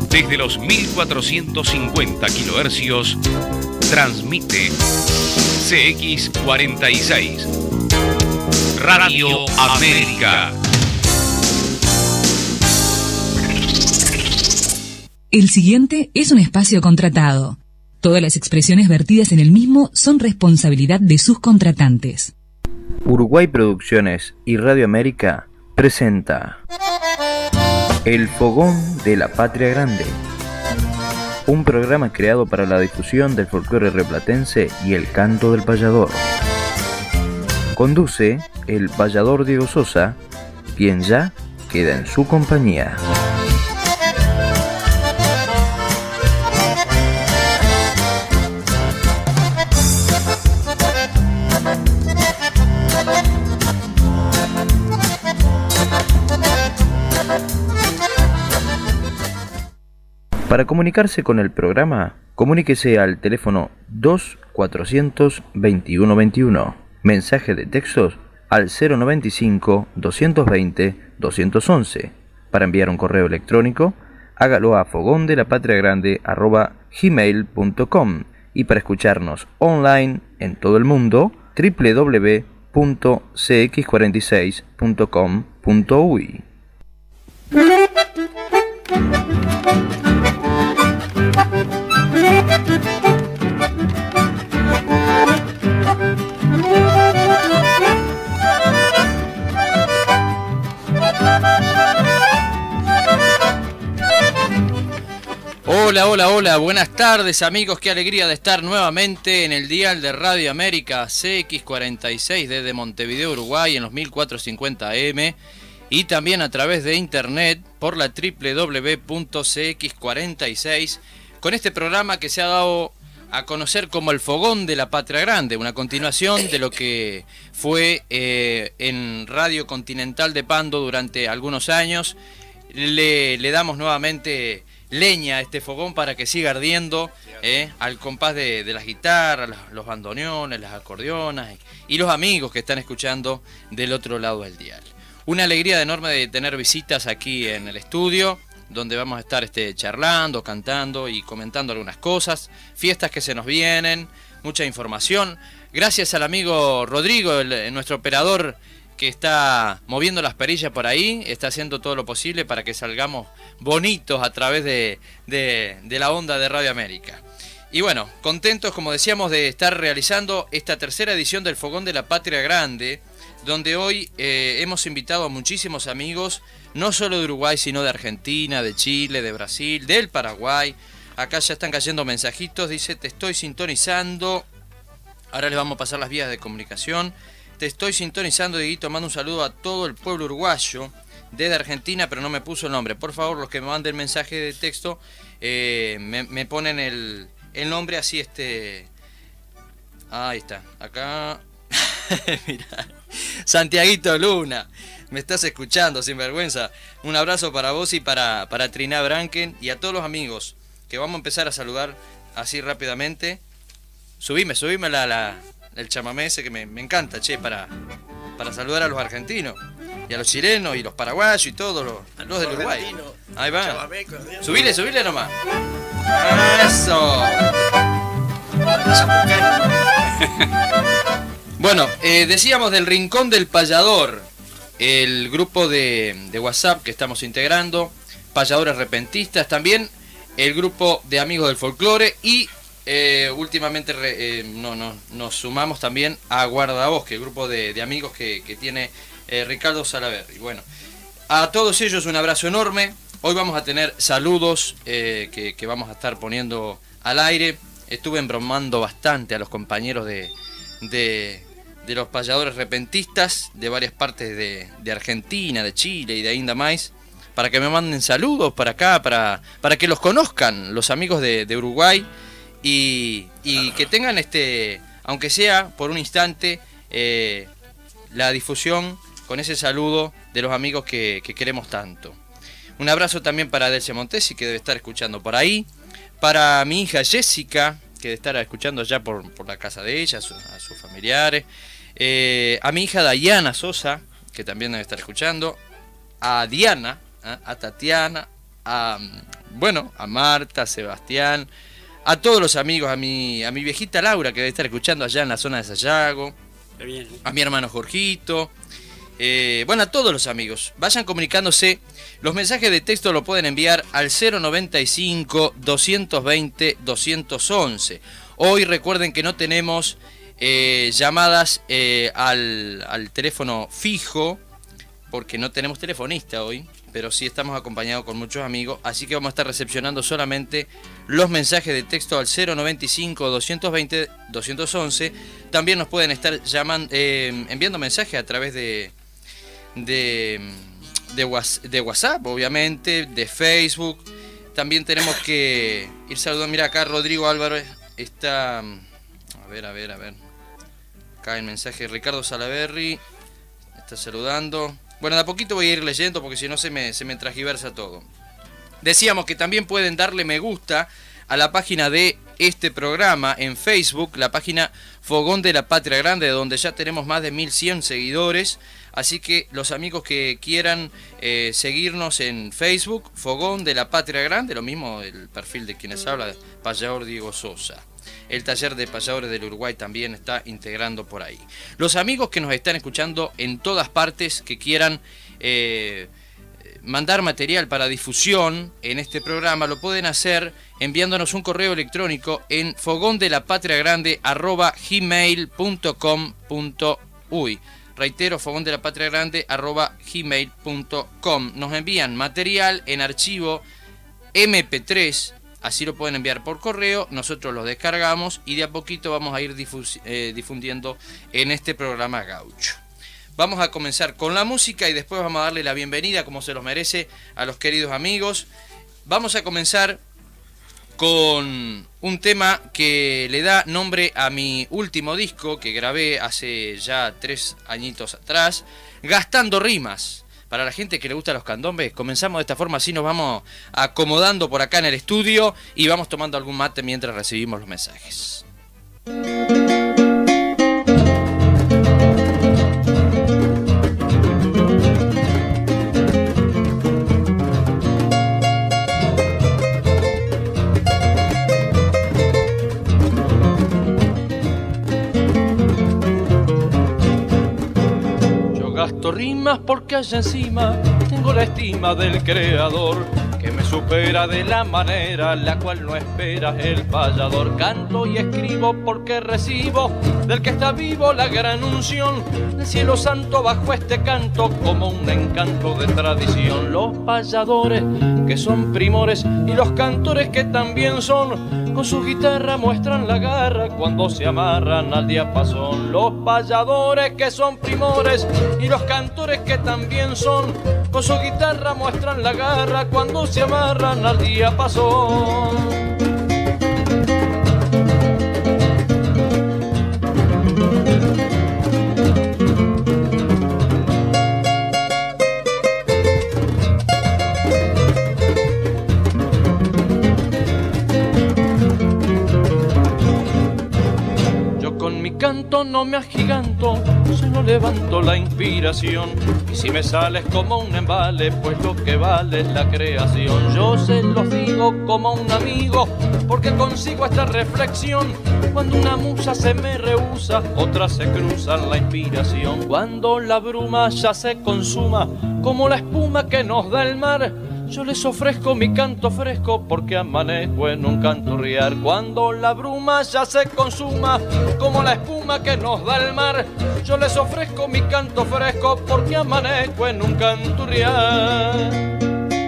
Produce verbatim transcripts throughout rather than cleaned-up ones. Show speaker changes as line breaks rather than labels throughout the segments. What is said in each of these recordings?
Desde los mil cuatrocientos cincuenta kilohercios, transmite C X cuarenta y seis, Radio América.
El siguiente es un espacio contratado. Todas las expresiones vertidas en el mismo son responsabilidad de sus contratantes.
Uruguay Producciones y Radio América presenta El Fogón de la Patria Grande, un programa creado para la difusión del folclore rioplatense y el canto del payador. Conduce el payador Diego Sosa, quien ya queda en su compañía. Para comunicarse con el programa, comuníquese al teléfono dos cuatrocientos veintiuno veintiuno. Mensaje de textos al cero noventa y cinco, doscientos veinte, doscientos once. Para enviar un correo electrónico, hágalo a fogondelapatria-grande arroba gmail punto com. Y para escucharnos online en todo el mundo, doble u doble u doble u punto c x cuarenta y seis punto com punto u y.
Hola, hola, hola, buenas tardes amigos, qué alegría de estar nuevamente en el dial de Radio América C X cuarenta y seis desde Montevideo, Uruguay en los mil cuatrocientos cincuenta A M y también a través de internet por la doble u doble u doble u punto c x cuarenta y seis con este programa que se ha dado a conocer como El Fogón de la Patria Grande, una continuación de lo que fue eh, en Radio Continental de Pando durante algunos años. Le, le damos nuevamente leña a este fogón para que siga ardiendo eh, al compás de, de las guitarras, los bandoneones, las acordeonas y los amigos que están escuchando del otro lado del dial. Una alegría enorme de tener visitas aquí en el estudio, donde vamos a estar este, charlando, cantando y comentando algunas cosas, fiestas que se nos vienen, mucha información. Gracias al amigo Rodrigo, el, nuestro operador, que está moviendo las perillas por ahí, está haciendo todo lo posible para que salgamos bonitos a través de, de, de la onda de Radio América. Y bueno, contentos, como decíamos, de estar realizando esta tercera edición del Fogón de la Patria Grande, donde hoy eh, hemos invitado a muchísimos amigos, no solo de Uruguay, sino de Argentina, de Chile, de Brasil, del Paraguay. Acá ya están cayendo mensajitos, dice, te estoy sintonizando. Ahora les vamos a pasar las vías de comunicación. Te estoy sintonizando, Dieguito, mando un saludo a todo el pueblo uruguayo desde Argentina, pero no me puso el nombre. Por favor, los que me manden mensaje de texto, eh, me, me ponen el, el nombre así, este... Ahí está, acá... Mirá, Santiaguito Luna, me estás escuchando, sinvergüenza. Un abrazo para vos y para, para Trina Branken y a todos los amigos, que vamos a empezar a saludar así rápidamente. Subime, subime la... la el chamamé ese que me, me encanta, che, para, para saludar a los argentinos, y a los chilenos, y los paraguayos, y todos los, los del Uruguay. Ahí va. Subile, subile nomás. Eso. Bueno, eh, decíamos del Rincón del Payador, el grupo de, de WhatsApp que estamos integrando, Payadores Repentistas, también el grupo de Amigos del Folclore y... Eh, últimamente re, eh, no, no, nos sumamos también a Guardabosque, el grupo de, de amigos que, que tiene eh, Ricardo Salaverry. Bueno, a todos ellos un abrazo enorme. Hoy vamos a tener saludos eh, que, que vamos a estar poniendo al aire. Estuve embromando bastante a los compañeros de, de, de los payadores repentistas de varias partes de, de Argentina, de Chile y de ainda más, para que me manden saludos para acá, para, para que los conozcan los amigos de, de Uruguay. Y, y que tengan, este, aunque sea por un instante, eh, la difusión con ese saludo de los amigos que, que queremos tanto. Un abrazo también para Delce Montesi, que debe estar escuchando por ahí. Para mi hija Jessica, que debe estar escuchando ya por, por la casa de ella, a, su, a sus familiares. Eh, a mi hija Dayana Sosa, que también debe estar escuchando. A Diana, ¿eh? A Tatiana, a bueno, a Marta, a Sebastián, a todos los amigos, a mi, a mi viejita Laura, que debe estar escuchando allá en la zona de Sayago, a mi hermano Jorgito, eh, bueno, a todos los amigos. Vayan comunicándose. Los mensajes de texto lo pueden enviar al cero noventa y cinco, doscientos veinte, doscientos once. Hoy recuerden que no tenemos eh, llamadas eh, al, al teléfono fijo, porque no tenemos telefonista hoy, pero sí estamos acompañados con muchos amigos, así que vamos a estar recepcionando solamente los mensajes de texto al cero noventa y cinco, doscientos veinte, doscientos once. También nos pueden estar llamando, eh, enviando mensajes a través de, de, de, de WhatsApp, obviamente, de Facebook. También tenemos que ir saludando. Mira, acá Rodrigo Álvarez está... A ver, a ver, a ver. Acá el mensaje de Ricardo Salaberry. Está saludando. Bueno, de a poquito voy a ir leyendo porque si no se me, se me transgiversa todo. Decíamos que también pueden darle me gusta a la página de este programa en Facebook, la página Fogón de la Patria Grande, donde ya tenemos más de mil cien seguidores. Así que los amigos que quieran eh, seguirnos en Facebook, Fogón de la Patria Grande, lo mismo el perfil de quienes habla, Payador Diego Sosa. El taller de payadores del Uruguay también está integrando por ahí. Los amigos que nos están escuchando en todas partes, que quieran eh, mandar material para difusión en este programa, lo pueden hacer enviándonos un correo electrónico en fogondelapatriagrande arroba gmail punto com punto uy. Reitero, fogondelapatriagrande arroba gmail punto com. Nos envían material en archivo eme pe tres. Así lo pueden enviar por correo, nosotros los descargamos y de a poquito vamos a ir eh, difundiendo en este programa gaucho. Vamos a comenzar con la música y después vamos a darle la bienvenida, como se los merece, a los queridos amigos. Vamos a comenzar con un tema que le da nombre a mi último disco que grabé hace ya tres añitos atrás, Gastando Rimas. Para la gente que le gusta los candombes, comenzamos de esta forma, así nos vamos acomodando por acá en el estudio y vamos tomando algún mate mientras recibimos los mensajes.
Gasto rimas porque allá encima tengo la estima del creador, que me supera de la manera la cual no espera el payador. Canto y escribo porque recibo del que está vivo la gran unción del cielo santo bajo este canto como un encanto de tradición. Los payadores que son primores y los cantores que también son, con su guitarra muestran la garra cuando se amarran al diapasón. Los payadores que son primores y los cantores que también son, con su guitarra muestran la garra cuando se amarran al diapasón. Canto no me agiganto, solo levanto la inspiración. Y si me sales como un embale, pues lo que vale es la creación. Yo se los digo como un amigo, porque consigo esta reflexión. Cuando una musa se me rehúsa, otra se cruza en la inspiración. Cuando la bruma ya se consuma, como la espuma que nos da el mar, yo les ofrezco mi canto fresco porque amanezco en un canturriar. Cuando la bruma ya se consuma como la espuma que nos da el mar, yo les ofrezco mi canto fresco porque amanezco en un canturriar.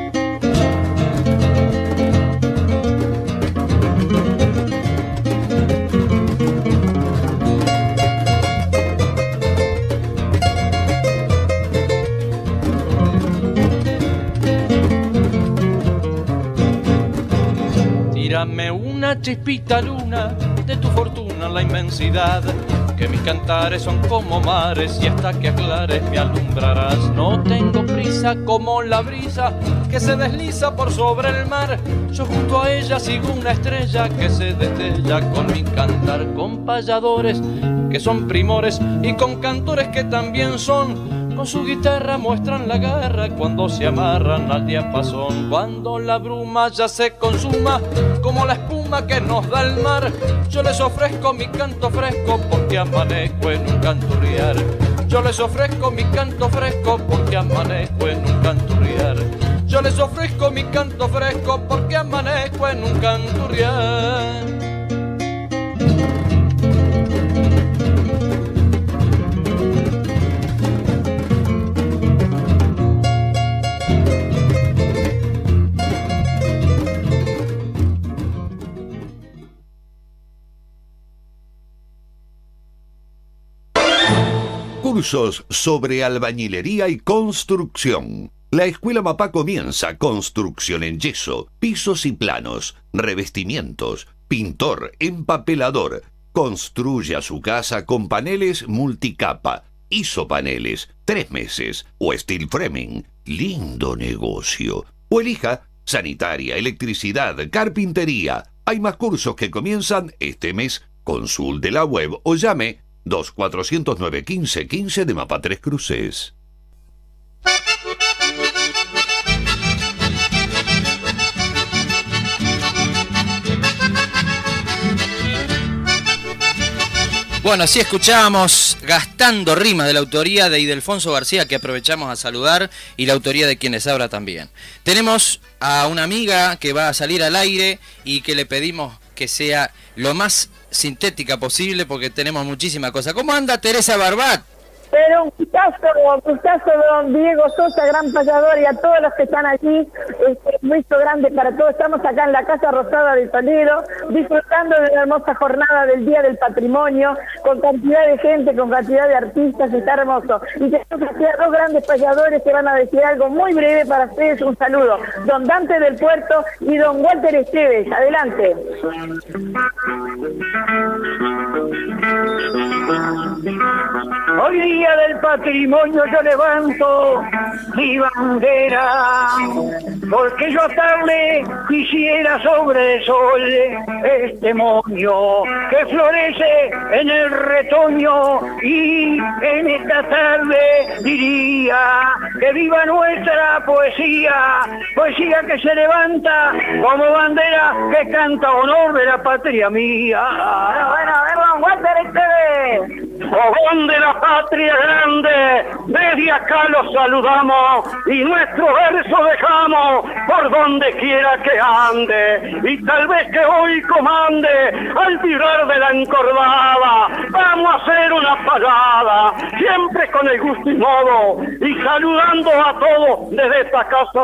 Tírame una chispita luna de tu fortuna en la inmensidad, que mis cantares son como mares y hasta que aclares me alumbrarás. No tengo prisa como la brisa que se desliza por sobre el mar, yo junto a ella sigo una estrella que se destella con mi cantar. Con payadores que son primores y con cantores que también son, con su guitarra muestran la garra cuando se amarran al diapasón. Cuando la bruma ya se consuma como la espuma que nos da el mar, yo les ofrezco mi canto fresco porque amanezco en un canturriar. Yo les ofrezco mi canto fresco porque amanezco en un canturriar. Yo les ofrezco mi canto fresco porque amanezco en un canturriar.
Cursos sobre albañilería y construcción. La Escuela Mapá comienza construcción en yeso, pisos y planos, revestimientos, pintor, empapelador. Construya su casa con paneles multicapa, isopaneles, tres meses o steel framing. Lindo negocio. O elija sanitaria, electricidad, carpintería. Hay más cursos que comienzan este mes. Consulte la web o llame dos cuatrocientos nueve quince quince de Mapá Tres Cruces.
Bueno, así escuchábamos Gastando Rimas, de la autoría de Ildefonso García, que aprovechamos a saludar, y la autoría de quienes habla también. Tenemos a una amiga que va a salir al aire y que le pedimos que sea lo más sintética posible porque tenemos muchísima cosa. ¿Cómo anda Teresa Barbat?
Pero un gustazo, un gustazo de don Diego Sosa, gran payador, y a todos los que están aquí, este, un beso grande para todos. Estamos acá en la Casa Rosada de Toledo, disfrutando de una hermosa jornada del Día del Patrimonio, con cantidad de gente, con cantidad de artistas, está hermoso. Y tenemos aquí a dos grandes payadores que van a decir algo muy breve para ustedes. Un saludo, don Dante del Puerto y don Walter Esteves. Adelante.
Hoy día del patrimonio yo levanto mi bandera, porque yo atarle quisiera sobre el sol este moño que florece en el retoño, y en esta tarde diría que viva nuestra poesía, poesía que se levanta como bandera que canta honor de la patria mía.
Bueno, bueno, a ver, don Walter Esteves.
Fogón de la patria grande, desde acá los saludamos y nuestro verso dejamos por donde quiera que ande, y tal vez que hoy comande al tirar de la encordada. Vamos a hacer una parada, siempre con el gusto y modo, y saludando a todos desde esta casa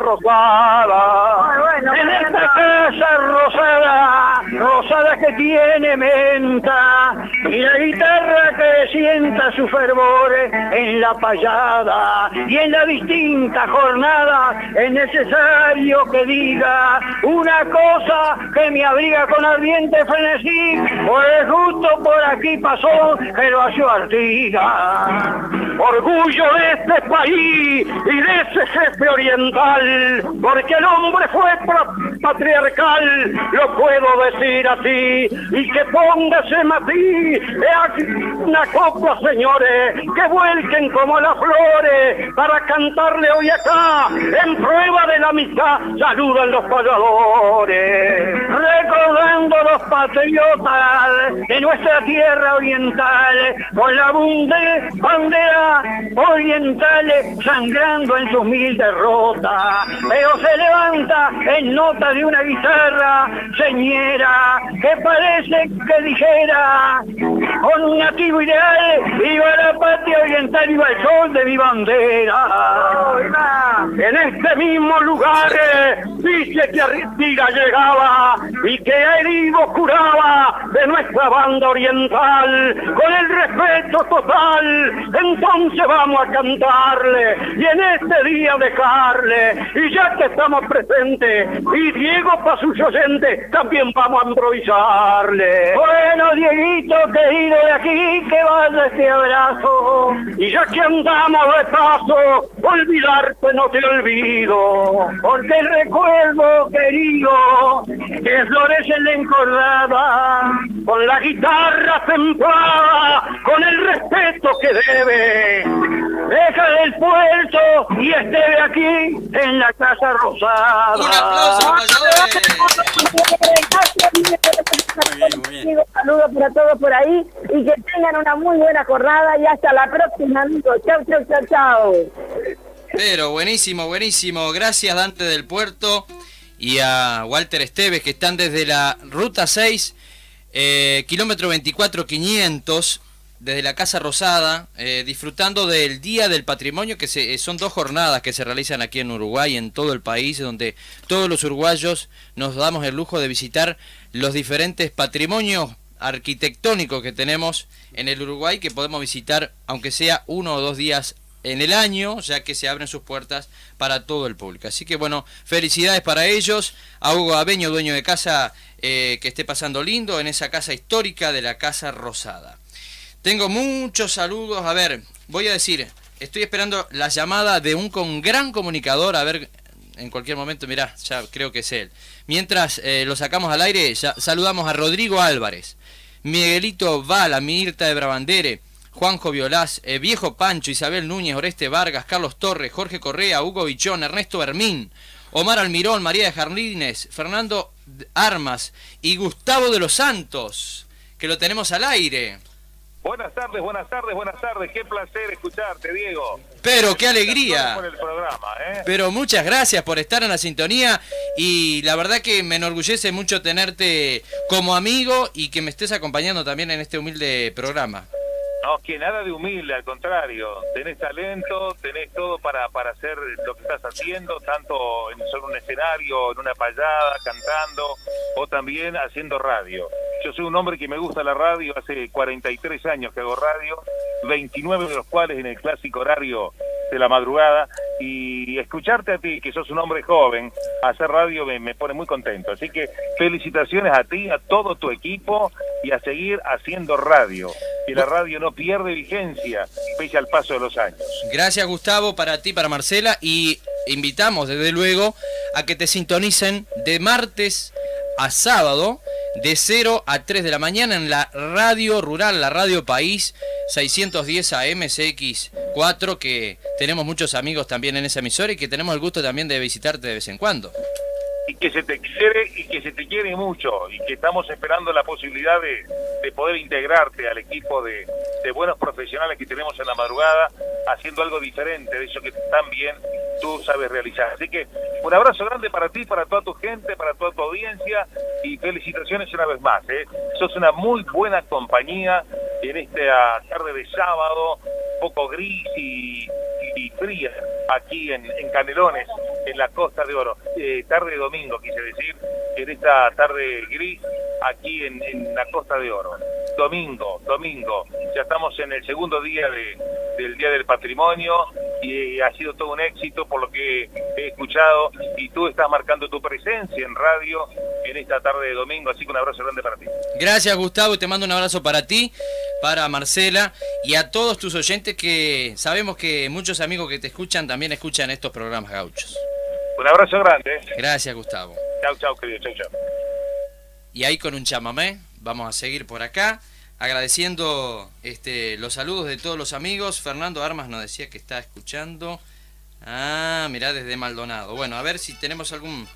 rosada.
Bueno,
en esta casa rosada, rosada que tiene menta, y la guitarra que sienta su fervor en la payada, y en la distinta jornada es necesario que diga una cosa que me abriga con ardiente frenesí, pues justo por aquí pasó Gervasio Artigas, orgullo de este país y de ese jefe oriental, porque el hombre fue patriarcal, lo puedo decir así, y que póngase matiz una copla, señores, que vuelquen como las flores para cantarle hoy acá en prueba de la amistad. Saludan los payadores, recordando los patriotas de nuestra tierra oriental, con la bunde bandera oriental sangrando en sus mil derrotas, pero se levanta en nota de una guitarra señera que parece que dijera con un nativo ideal: viva la patria oriental, viva el sol de mi bandera. En este mismo lugar dice que Artigas llegaba y que herido curaba de nuestra banda oriental con el respeto total. Entonces vamos a cantarle y en este día dejarle, y ya que estamos presentes y Diego, para sus oyentes, también vamos a improvisarle. Bueno, Dieguito, querido de aquí, que vaya este abrazo. Y ya que andamos de paso, olvidarte no te olvido. Porque recuerdo, querido, que florece en la encordada, con la guitarra templada, con el respeto que debe. Deja el puerto y esté de aquí en la Casa Rosada.
¡Un aplauso,
Un saludo para todos por ahí y que tengan una muy buena jornada y hasta la próxima, amigos. Chau, chau, chau, chau.
Pero buenísimo, buenísimo. Gracias, Dante del Puerto, y a Walter Esteves, que están desde la Ruta seis, eh, kilómetro veinticuatro quinientos, desde la Casa Rosada, eh, disfrutando del Día del Patrimonio, que se, son dos jornadas que se realizan aquí en Uruguay, en todo el país, donde todos los uruguayos nos damos el lujo de visitar los diferentes patrimonios arquitectónicos que tenemos en el Uruguay, que podemos visitar aunque sea uno o dos días en el año, ya que se abren sus puertas para todo el público. Así que bueno, felicidades para ellos, a Hugo Abeño, dueño de casa, eh, que esté pasando lindo en esa casa histórica de la Casa Rosada. Tengo muchos saludos, a ver, voy a decir, estoy esperando la llamada de un con gran comunicador, a ver, en cualquier momento, mirá, ya creo que es él. Mientras eh, lo sacamos al aire, ya saludamos a Rodrigo Álvarez, Miguelito Vala, Mirta de Brabandere, Juanjo Violás, eh, Viejo Pancho, Isabel Núñez, Oreste Vargas, Carlos Torres, Jorge Correa, Hugo Bichón, Ernesto Hermín, Omar Almirón, María de Jardines, Fernando Armas y Gustavo de los Santos, que lo tenemos al aire.
Buenas tardes, buenas tardes, buenas tardes. Qué placer escucharte, Diego.
Pero qué alegría.
Por el programa, ¿eh?
Pero muchas gracias por estar en la sintonía y la verdad que me enorgullece mucho tenerte como amigo y que me estés acompañando también en este humilde programa.
No, que nada de humilde, al contrario. Tenés talento, tenés todo para, para hacer lo que estás haciendo, tanto en sobre un escenario, en una payada, cantando, o también haciendo radio. Yo soy un hombre que me gusta la radio, hace cuarenta y tres años que hago radio, veintinueve de los cuales en el clásico horario de la madrugada, y escucharte a ti, que sos un hombre joven, hacer radio me, me pone muy contento. Así que felicitaciones a ti, a todo tu equipo, y a seguir haciendo radio, que la radio no pierde vigencia pese al paso de los años.
Gracias, Gustavo, para ti, para Marcela, y invitamos desde luego a que te sintonicen de martes a sábado de cero a tres de la mañana en la radio rural, la Radio País seiscientos diez A M C X cuatro, que tenemos muchos amigos también en esa emisora y que tenemos el gusto también de visitarte de vez en cuando.
Y que se te quiere y que se te quiere mucho, y que estamos esperando la posibilidad de, de poder integrarte al equipo de, de buenos profesionales que tenemos en la madrugada, haciendo algo diferente de eso que tan bien tú sabes realizar. Así que un abrazo grande para ti, para toda tu gente, para toda tu audiencia, y felicitaciones una vez más, ¿eh? Sos una muy buena compañía en esta tarde de sábado, un poco gris y, y fría, aquí en, en Canelones, en la Costa de Oro. Eh, tarde de domingo, quise decir, en esta tarde gris, aquí en, en la Costa de Oro. Domingo, domingo, ya estamos en el segundo día de, del Día del Patrimonio, y ha sido todo un éxito por lo que he escuchado, y tú estás marcando tu presencia en radio en esta tarde de domingo, así que un abrazo grande para ti.
Gracias, Gustavo, y te mando un abrazo para ti, para Marcela y a todos tus oyentes, que sabemos que muchos amigos que te escuchan también escuchan estos programas gauchos.
Un abrazo grande.
Gracias, Gustavo.
Chau, chau, querido, chau, chau.
Y ahí con un chamamé vamos a seguir por acá, agradeciendo este, los saludos de todos los amigos. Fernando Armas nos decía que está escuchando. Ah, mirá, desde Maldonado. Bueno, a ver si tenemos algún...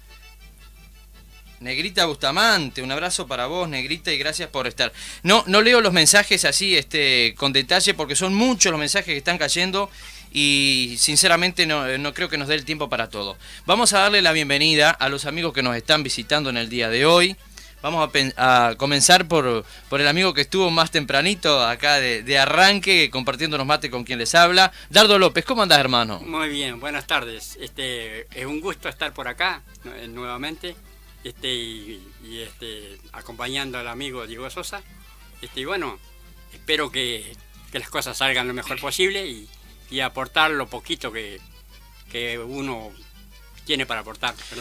Negrita Bustamante, un abrazo para vos, Negrita, y gracias por estar. No, no leo los mensajes así este, con detalle, porque son muchos los mensajes que están cayendo y sinceramente no, no creo que nos dé el tiempo para todo. Vamos a darle la bienvenida a los amigos que nos están visitando en el día de hoy. Vamos a, a comenzar por, por el amigo que estuvo más tempranito acá de, de arranque, compartiéndonos mate con quien les habla. Dardo López, ¿cómo andás, hermano?
Muy bien, buenas tardes. Este, es un gusto estar por acá nuevamente. Este, y, y este, acompañando al amigo Diego Sosa. Este, y bueno, espero que, que las cosas salgan lo mejor posible y, y aportar lo poquito que, que uno tiene para aportar, ¿verdad?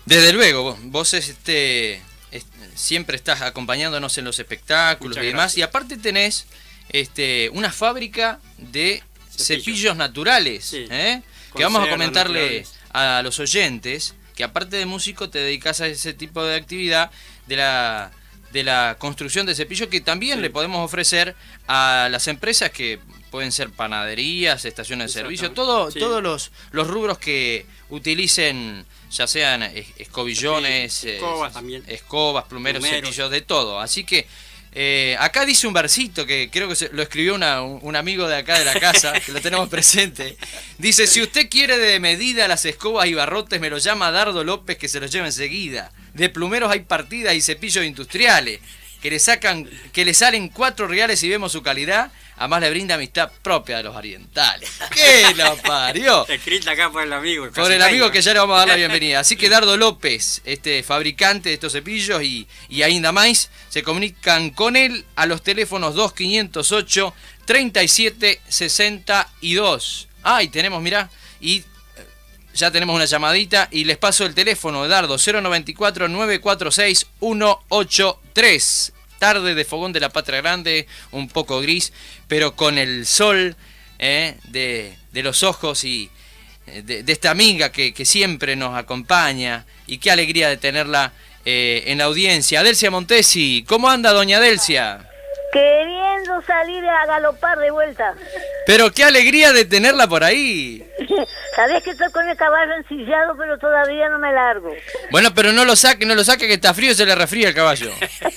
Desde luego, vos, vos este, es, siempre estás acompañándonos en los espectáculos
Muchas
y demás,
gracias.
y aparte tenés este, una fábrica de
Cepillos.
cepillos naturales,
Sí.
¿eh?
Con
Que vamos a
cerdas
comentarle
naturales.
a los oyentes que aparte de músico te dedicas a ese tipo de actividad de la, de la construcción de cepillos, que también
Sí.
le podemos ofrecer a las empresas que pueden ser panaderías, estaciones de servicio, todo,
Sí.
todos los, los rubros que utilicen, ya sean es- escobillones,
Sí, escobas
eh,
también.
escobas, plumeros,
Plumeros.
cepillos, de todo. Así que eh, acá dice un versito que creo que se- lo escribió una- un, un amigo de acá de la casa, que lo tenemos presente. Dice, si usted quiere de medida las escobas y barrotes, me lo llama Dardo López que se los lleva enseguida. De plumeros hay partidas y cepillos industriales que le sacan, que le salen cuatro reales y vemos su calidad. Además le brinda amistad propia de los orientales. ¡Qué lo parió!
Escrita acá por el amigo.
Por el amigo que ya le vamos a dar la bienvenida. Así que Dardo López, este fabricante de estos cepillos y, y ainda más, se comunican con él a los teléfonos dos quinientos ocho, treinta y siete sesenta y dos. Ah, y tenemos, mirá, y ya tenemos una llamadita y les paso el teléfono de Dardo, cero noventa y cuatro, nueve cuatro seis, uno ocho tres. Tarde de Fogón de la Patria Grande, un poco gris, pero con el sol eh, de, de los ojos y eh, de, de esta amiga que, que siempre nos acompaña. Y qué alegría de tenerla eh, en la audiencia. Adelcia Montesi, ¿cómo anda doña Adelcia?
Queriendo salir a galopar de vuelta.
Pero qué alegría de tenerla por ahí.
Sabés que estoy con el caballo ensillado, pero todavía no me largo.
Bueno, pero no lo saque, no lo saque que está frío y se le resfría el caballo.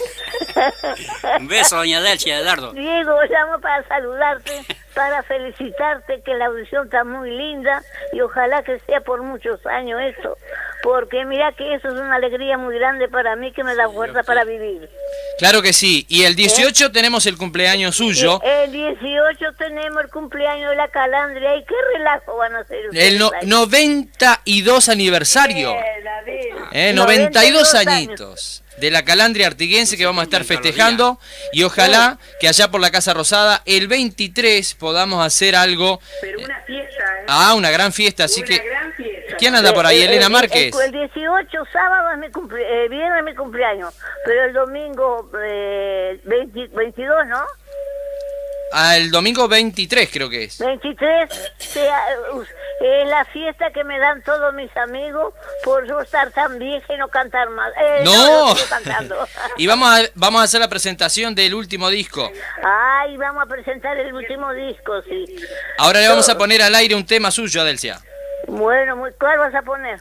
Un beso, doña Delcia de Dardo.
Diego, llamo para saludarte, para felicitarte, que la audición está muy linda y ojalá que sea por muchos años esto, porque mira que eso es una alegría muy grande para mí que me da fuerza para vivir.
Claro que sí. Y el dieciocho tenemos el cumpleaños suyo.
El dieciocho tenemos el cumpleaños de la Calandria y qué relajo van a hacer ustedes
El no-
ahí.
noventa y dos aniversario. Eh, noventa y dos añitos de la Calandria Artiguense que vamos a estar festejando y ojalá que allá por la Casa Rosada el veintitrés podamos hacer algo.
Pero una fiesta, ¿eh?
Ah, una gran fiesta, así que
gran fiesta.
¿quién anda por ahí?
Eh,
Elena
eh,
Márquez.
El, el dieciocho sábado es mi cumple, eh, viernes es mi cumpleaños, pero el domingo eh, veinte, veintidós, ¿no?
Ah, el domingo veintitrés creo que es.
veintitrés sea, uh, es la fiesta que me dan todos mis amigos por yo estar tan vieja y no cantar más. Eh,
No.
no, no estoy cantando.
Y vamos a, vamos a hacer la presentación del último disco.
Ay, vamos a presentar el último disco, sí.
Ahora le vamos a poner al aire un tema suyo, Adelcia.
Bueno, muy, ¿cuál vas a poner?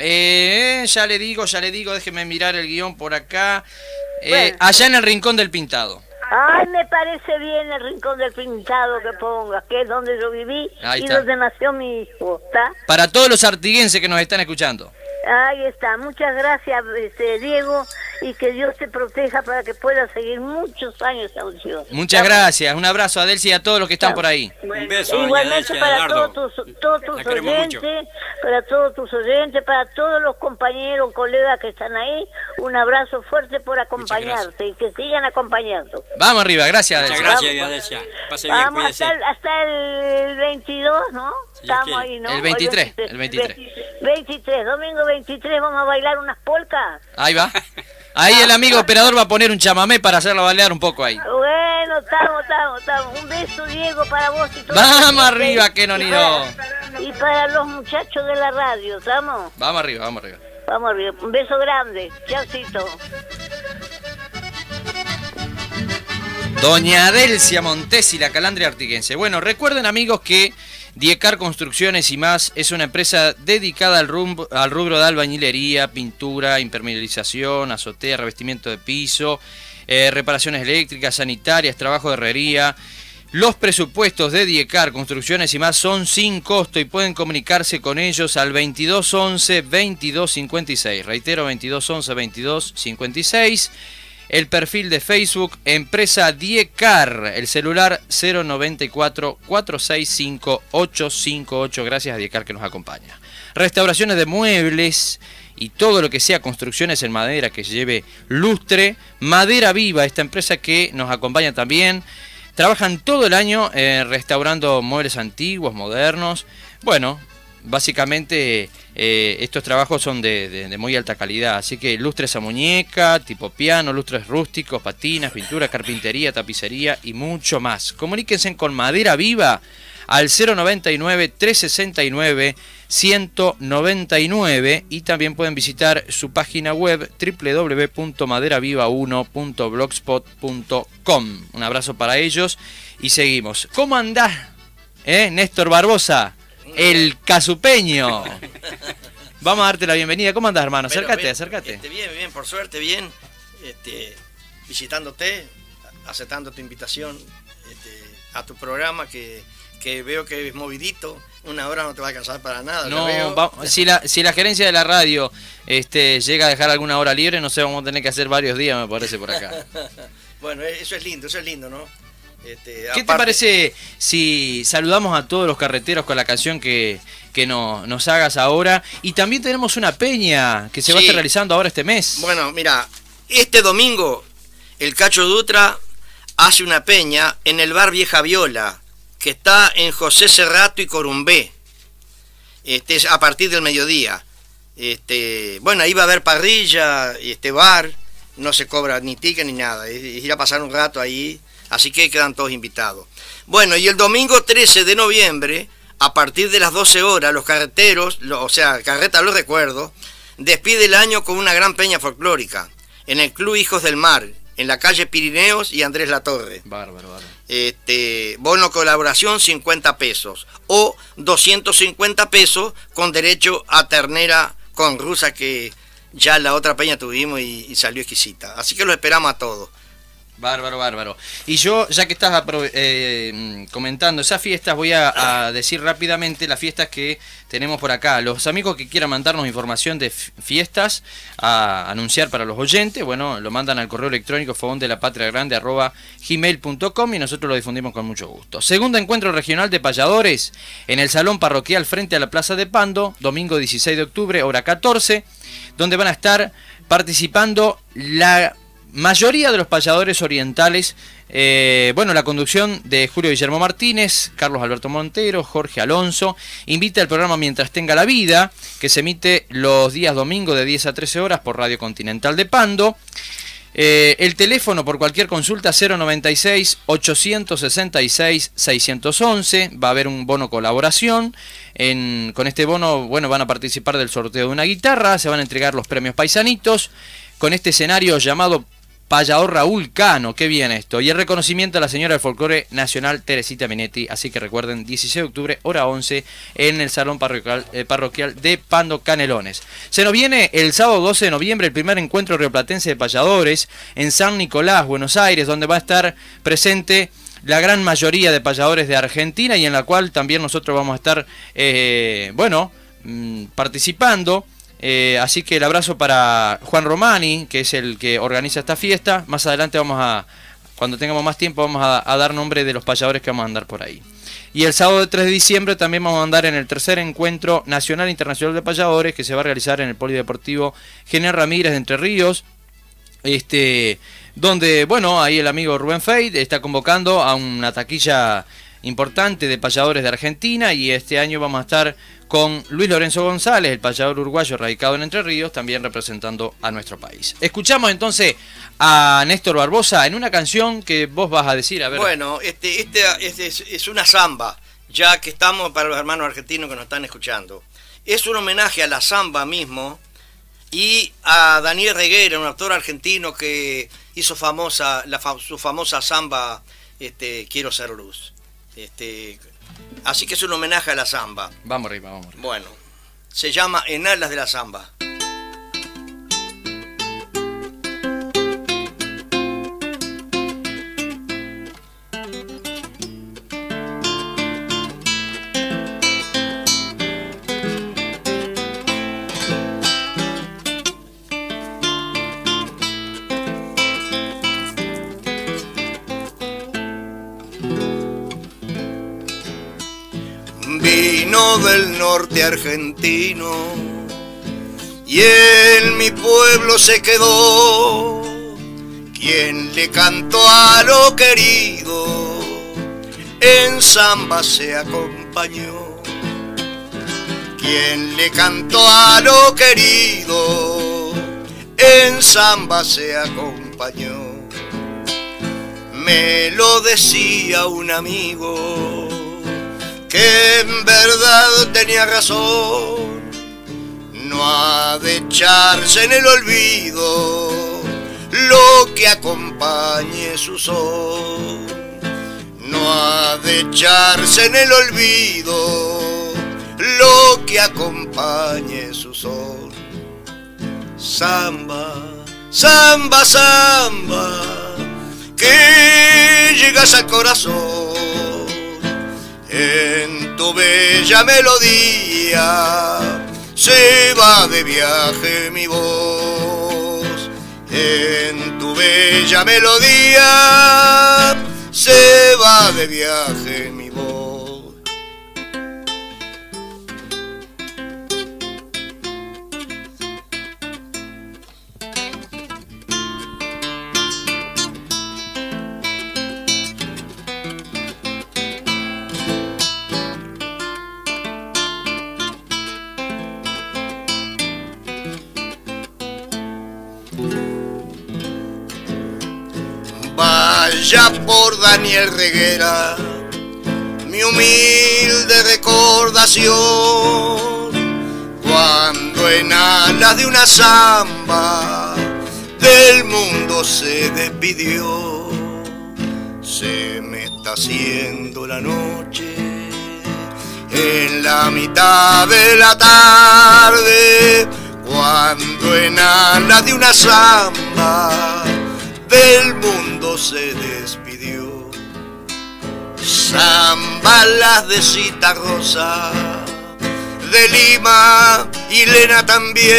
Eh, ya le digo, ya le digo, déjeme mirar el guión por acá. Eh,
Bueno.
Allá en el Rincón del Pintado.
Ay, me parece bien el Rincón del Pintado que pongas, que es donde yo viví
Ahí
y
está.
donde nació mi hijo, ¿está?
Para todos los artiguenses que nos están escuchando.
Ahí está, muchas gracias, este, Diego, y que Dios te proteja para que puedas seguir muchos años esa audición.
Muchas gracias, un abrazo a Adelcia y a todos los que están por ahí.
Un beso, doña
Igualmente
Delcia de
para
Dardo.
todos tus, todos tus
La queremos mucho.
oyentes, para todos tus oyentes, para todos los compañeros, colegas que están ahí, un abrazo fuerte por acompañarte y que sigan acompañando.
Vamos arriba, gracias
Muchas
Adelcia.
gracias, doña Delcia. Pase bien,
Vamos
cuídese.
hasta el, hasta el veintidós, ¿no? Estamos
quiere.
ahí, ¿no?
El veintitrés, el veintitrés.
veintitrés, domingo veintitrés, vamos a bailar unas polcas.
Ahí va. Ahí el amigo operador va a poner un chamamé para hacerlo bailar un poco ahí.
Bueno, estamos, estamos, estamos. Un beso, Diego, para vos y todos.
Vamos arriba, que no ni no.
Y para los muchachos de la radio, ¿estamos?
Vamos arriba, vamos arriba.
Vamos arriba. Un beso grande. Chaucito.
Doña Adelcia Montesi, la Calandria Artiguense. Bueno, recuerden amigos que Diecar Construcciones y más es una empresa dedicada al, rumbo, al rubro de albañilería, pintura, impermeabilización, azotea, revestimiento de piso, eh, reparaciones eléctricas, sanitarias, trabajo de herrería. Los presupuestos de Diecar Construcciones y más son sin costo y pueden comunicarse con ellos al veintidós once, veintidós cincuenta y seis. Reitero, veintidós once, veintidós cincuenta y seis. El perfil de Facebook, Empresa Diecar, el celular cero noventa y cuatro, cuatrocientos sesenta y cinco, ochocientos cincuenta y ocho. Gracias a Diecar que nos acompaña. Restauraciones de muebles y todo lo que sea construcciones en madera que lleve lustre. Madera Viva, esta empresa que nos acompaña también. Trabajan todo el año eh, restaurando muebles antiguos, modernos. Bueno, básicamente eh, estos trabajos son de, de, de muy alta calidad, así que lustres a muñeca, tipo piano, lustres rústicos, patinas, pintura, carpintería, tapicería y mucho más. Comuníquense con Madera Viva al cero noventa y nueve, trescientos sesenta y nueve, ciento noventa y nueve y también pueden visitar su página web doble u doble u doble u punto madera viva uno punto blogspot punto com. Un abrazo para ellos y seguimos. ¿Cómo andás, eh, Néstor Barbosa? El casupeño. Vamos a darte la bienvenida. ¿Cómo andás, hermano?
Pero,
acércate,
bien,
acércate.
Este, bien, bien, por suerte, bien. Este, visitándote, aceptando tu invitación este, a tu programa que, que veo que es movidito. Una hora no te va a alcanzar para nada.
No, va, si, la, si la gerencia de la radio este, llega a dejar alguna hora libre, no sé, vamos a tener que hacer varios días, me parece, por acá.
Bueno, eso es lindo, eso es lindo, ¿no? Este,
¿Qué
aparte...
te parece si saludamos a todos los carreteros con la canción que, que no, nos hagas ahora? Y también tenemos una peña que se sí. va a estar realizando ahora este mes.
Bueno, mira, este domingo el Cacho Dutra hace una peña en el bar Vieja Viola, que está en José Cerrato y Corumbé, este, es a partir del mediodía. Este, bueno, ahí va a haber parrilla, este bar, no se cobra ni ticket ni nada, es ir a pasar un rato ahí. Así que quedan todos invitados. Bueno, y el domingo trece de noviembre, a partir de las doce horas, los carreteros, lo, o sea, Carreta Los Recuerdos, despide el año con una gran peña folclórica, en el Club Hijos del Mar, en la calle Pirineos y Andrés Latorre.
Bárbaro, bárbaro.
Este, bono colaboración cincuenta pesos, o doscientos cincuenta pesos con derecho a ternera con rusa, que ya la otra peña tuvimos y, y salió exquisita. Así que los esperamos a todos.
Bárbaro, bárbaro. Y yo, ya que estás eh, comentando esas fiestas, voy a, a decir rápidamente las fiestas que tenemos por acá. Los amigos que quieran mandarnos información de fiestas a anunciar para los oyentes, bueno, lo mandan al correo electrónico fogondelapatriagrande arroba gmail punto com y nosotros lo difundimos con mucho gusto. Segundo encuentro regional de payadores en el Salón Parroquial frente a la Plaza de Pando, domingo dieciséis de octubre, hora catorce, donde van a estar participando la mayoría de los payadores orientales, eh, bueno, la conducción de Julio Guillermo Martínez, Carlos Alberto Montero, Jorge Alonso. Invita al programa Mientras Tenga la Vida, que se emite los días domingos de diez a trece horas por Radio Continental de Pando. Eh, el teléfono por cualquier consulta cero noventa y seis, ochocientos sesenta y seis, seiscientos once. Va a haber un bono colaboración. En, con este bono, bueno, van a participar del sorteo de una guitarra, se van a entregar los premios paisanitos, con este escenario llamado Payador Raúl Cano. Qué bien esto. Y el reconocimiento a la señora del folclore nacional Teresita Minetti. Así que recuerden, dieciséis de octubre, hora once, en el Salón Parroquial, eh, parroquial de Pando Canelones. Se nos viene el sábado doce de noviembre el primer encuentro rioplatense de payadores en San Nicolás, Buenos Aires, donde va a estar presente la gran mayoría de payadores de Argentina y en la cual también nosotros vamos a estar, eh, bueno, mmm, participando. Eh, así que el abrazo para Juan Romani, que es el que organiza esta fiesta. Más adelante vamos a, cuando tengamos más tiempo, vamos a, a dar nombre de los payadores que vamos a andar por ahí. Y el sábado tres de diciembre también vamos a andar en el tercer encuentro nacional e internacional de payadores, que se va a realizar en el Polideportivo General Ramírez de Entre Ríos. Este, donde, bueno, ahí el amigo Rubén Feit está convocando a una taquilla importante de payadores de Argentina, y este año vamos a estar con Luis Lorenzo González, el payador uruguayo radicado en Entre Ríos, también representando a nuestro país. Escuchamos entonces a Néstor Barbosa en una canción que vos vas a decir, a ver.
Bueno, este, este, este es, es una samba, ya que estamos para los hermanos argentinos que nos están escuchando. Es un homenaje a la samba mismo y a Daniel Reguera, un actor argentino que hizo famosa la, su famosa samba, este, Quiero Ser Luz. Este, así que es un homenaje a la samba.
Vamos arriba, vamos arriba.
Bueno, se llama En Alas de la Samba. Vino del norte argentino y en mi pueblo se quedó, quien le cantó a lo querido, en samba se acompañó. quien le cantó a lo querido, en samba se acompañó. Me lo decía un amigo, que en verdad tenía razón. No ha de echarse en el olvido lo que acompañe su son. No ha de echarse en el olvido lo que acompañe su son. Samba, samba, samba, que llegas al corazón. En tu bella melodía se va de viaje mi voz. En tu bella melodía se va de viaje mi voz. Vaya por Daniel Reguera, mi humilde recordación, cuando en alas de una samba del mundo se despidió. Se me está haciendo la noche, en la mitad de la tarde, cuando en alas de una samba del mundo se despidió. Samba las de Cita Rosa, de Lima y Lena también,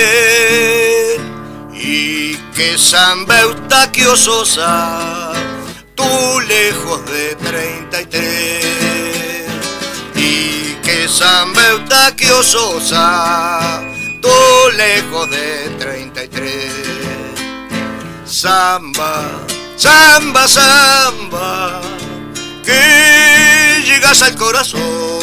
y que samba Eustaquio Sosa, tú lejos de treinta y tres, y que samba Eustaquio Sosa, tú lejos de treinta y tres. Samba, samba, samba, que llegas al corazón.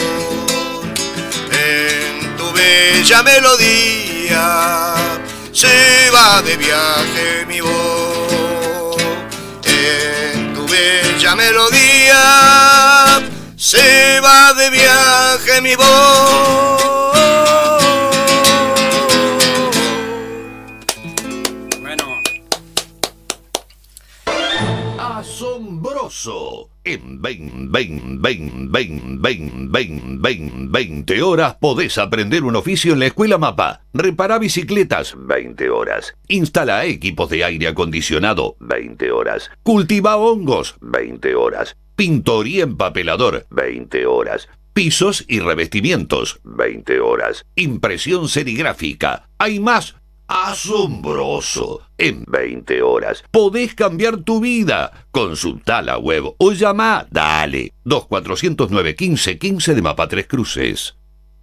En tu bella melodía se va de viaje mi voz. En tu bella melodía se va de viaje mi voz.
Asombroso. En veinte, veinte, veinte, veinte, veinte, veinte, veinte horas podés aprender un oficio en la Escuela Mapa. Repara bicicletas, veinte horas. Instala equipos de aire acondicionado, veinte horas. Cultiva hongos, veinte horas. Pintor y empapelador, veinte horas. Pisos y revestimientos, veinte horas. Impresión serigráfica. ¿Hay más? Asombroso. En veinte horas podés cambiar tu vida. Consultá la web o llama, dale, dos cuatrocientos nueve quince quince de Mapa Tres Cruces.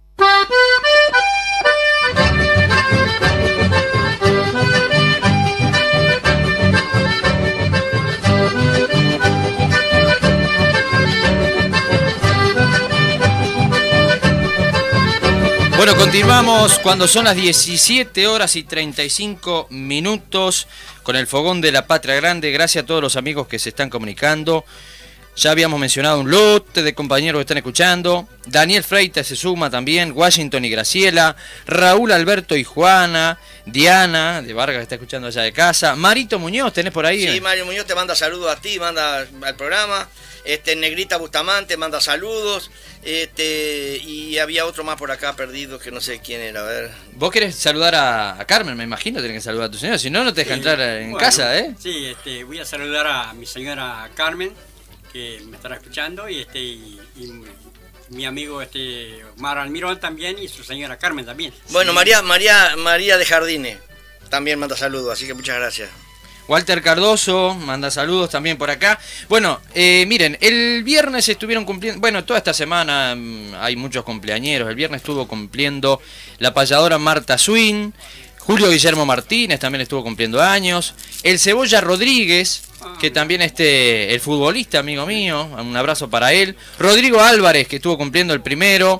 Bueno, continuamos cuando son las diecisiete horas y treinta y cinco minutos con el Fogón de la Patria Grande. Gracias a todos los amigos que se están comunicando. Ya habíamos mencionado un lote de compañeros que están escuchando. Daniel Freitas se suma también, Washington y Graciela, Raúl Alberto y Juana, Diana de Vargas que está escuchando allá de casa. Marito Muñoz, ¿tenés por ahí?
Sí, Mario Muñoz te manda saludos a ti, manda al programa. Este, Negrita Bustamante manda saludos. Este, y había otro más por acá perdido que no sé quién era, a ver.
Vos querés saludar a, a Carmen, me imagino, tenés que saludar a tu señora, si no, no te deja
Sí,
entrar en
bueno,
casa, ¿eh?
Sí, este, voy a saludar a mi señora Carmen, que me estará escuchando, y este y, y mi amigo este Omar Almirón también, y su señora Carmen también.
Bueno,
Sí.
María, María, María de Jardines también manda saludos, así que muchas gracias.
Walter Cardoso manda saludos también por acá. Bueno, eh, miren, el viernes estuvieron cumpliendo, bueno, toda esta semana mmm, hay muchos cumpleañeros. El viernes estuvo cumpliendo la payadora Marta Swin, Julio Guillermo Martínez también estuvo cumpliendo años, el Cebolla Rodríguez, que también este, el futbolista amigo mío, un abrazo para él, Rodrigo Álvarez, que estuvo cumpliendo el primero,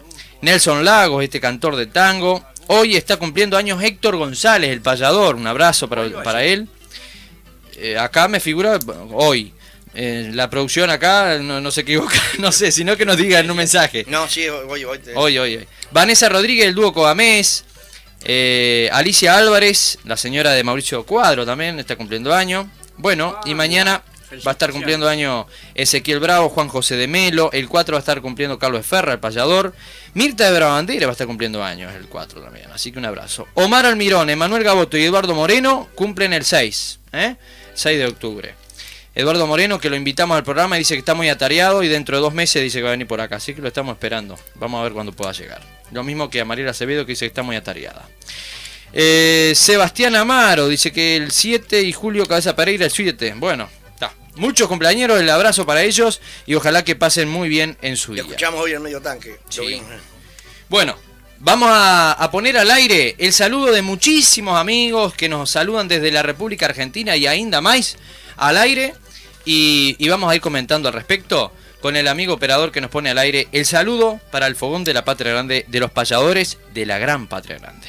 Nelson Lagos, este cantor de tango. Hoy está cumpliendo años Héctor González, el payador. Un abrazo para, para él. Eh, acá me figura hoy. Eh, la producción acá no, no se equivoca, no sé, sino que nos diga en un mensaje.
No, sí, hoy, hoy. Te...
Hoy, hoy, hoy. Vanessa Rodríguez, el dúo Coamés. Eh, Alicia Álvarez, la señora de Mauricio Cuadro también está cumpliendo año. Bueno, y mañana va a estar cumpliendo año Ezequiel Bravo, Juan José de Melo. El cuatro va a estar cumpliendo Carlos Esferra, el payador. Mirta de Brabandera va a estar cumpliendo años el cuatro también, así que un abrazo. Omar Almirón, Emanuel Gaboto y Eduardo Moreno cumplen el seis, ¿eh? seis de octubre. Eduardo Moreno, que lo invitamos al programa, y dice que está muy atareado y dentro de dos meses dice que va a venir por acá, así que lo estamos esperando. Vamos a ver cuándo pueda llegar. Lo mismo que a Mariela Acevedo, que dice que está muy atareada. Eh, Sebastián Amaro dice que el siete y Julio Cabeza Pereira el siete. Bueno, está. Muchos cumpleañeros, el abrazo para ellos y ojalá que pasen muy bien en su día.
Lo escuchamos hoy en medio tanque.
Sí. Bueno, vamos a, a poner al aire el saludo de muchísimos amigos que nos saludan desde la República Argentina y ainda más al aire. Y, y vamos a ir comentando al respecto con el amigo operador que nos pone al aire el saludo para el fogón de la Patria Grande, de los payadores de la gran Patria Grande.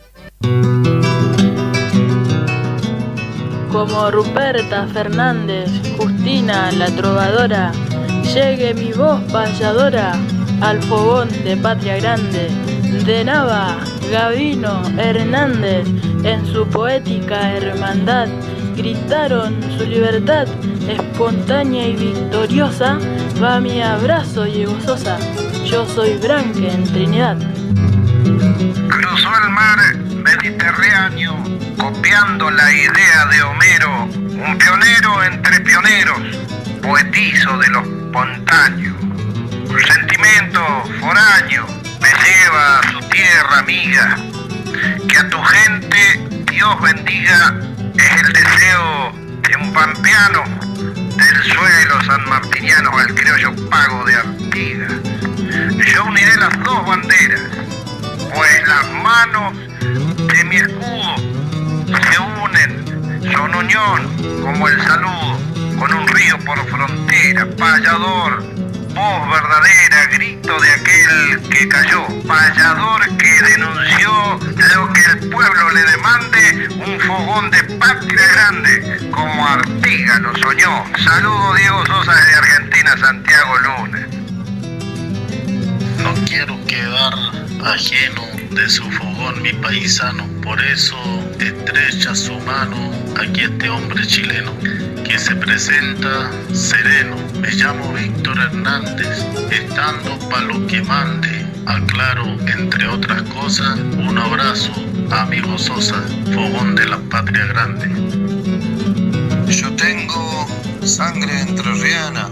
Como Ruperta Fernández, Justina la trovadora, llegue mi voz payadora al fogón de Patria Grande. De Nava, Gavino, Hernández, en su poética hermandad, gritaron su libertad espontánea y victoriosa. Va mi abrazo y gozosa, yo soy Branque en Trinidad.
Cruzó el mar Mediterráneo copiando la idea de Homero, un pionero entre pioneros, poetizo de lo espontáneo. Un sentimiento foráneo me lleva a su tierra amiga, que a tu gente Dios bendiga, es el deseo de un pampeano, del suelo sanmartiniano al criollo pago de Artigas. Yo uniré las dos banderas, pues las manos de mi escudo se unen, son unión como el saludo, con un río por frontera, payador, voz verdadera, grito de aquel que cayó, payador que denunció lo que el pueblo le demande, un fogón de Patria Grande, como Artigas lo soñó. Saludo Diego Sosa de Argentina, Santiago Lunes.
No quiero quedar ajeno de su fogón mi paisano, por eso estrecha su mano aquí este hombre chileno, que se presenta sereno. Me llamo Víctor Hernández, estando pa' lo que mande, aclaro entre otras cosas, un abrazo amigo Sosa, fogón de la Patria Grande.
Yo tengo sangre entrerriana